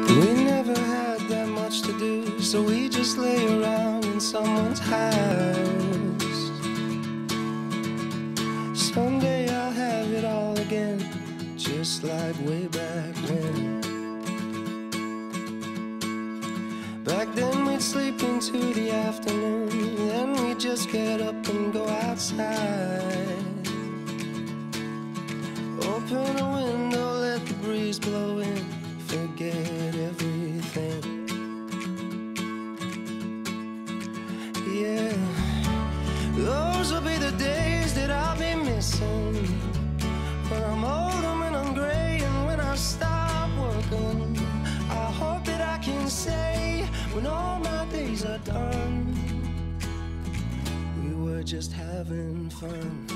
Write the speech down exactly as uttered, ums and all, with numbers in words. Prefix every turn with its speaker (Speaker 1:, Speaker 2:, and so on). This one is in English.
Speaker 1: We never had that much to do, so we just lay around in someone's house. Someday I'll have it all again, just like way back when. Back then we'd sleep into the afternoon, then we'd just get up and go outside. Open a window, let the breeze blow in, forget everything. Yeah, those will be the days that I'll be missing, when I'm old and when I'm gray and when I stop working. I hope that I can say, when all my days are done, we were just having fun.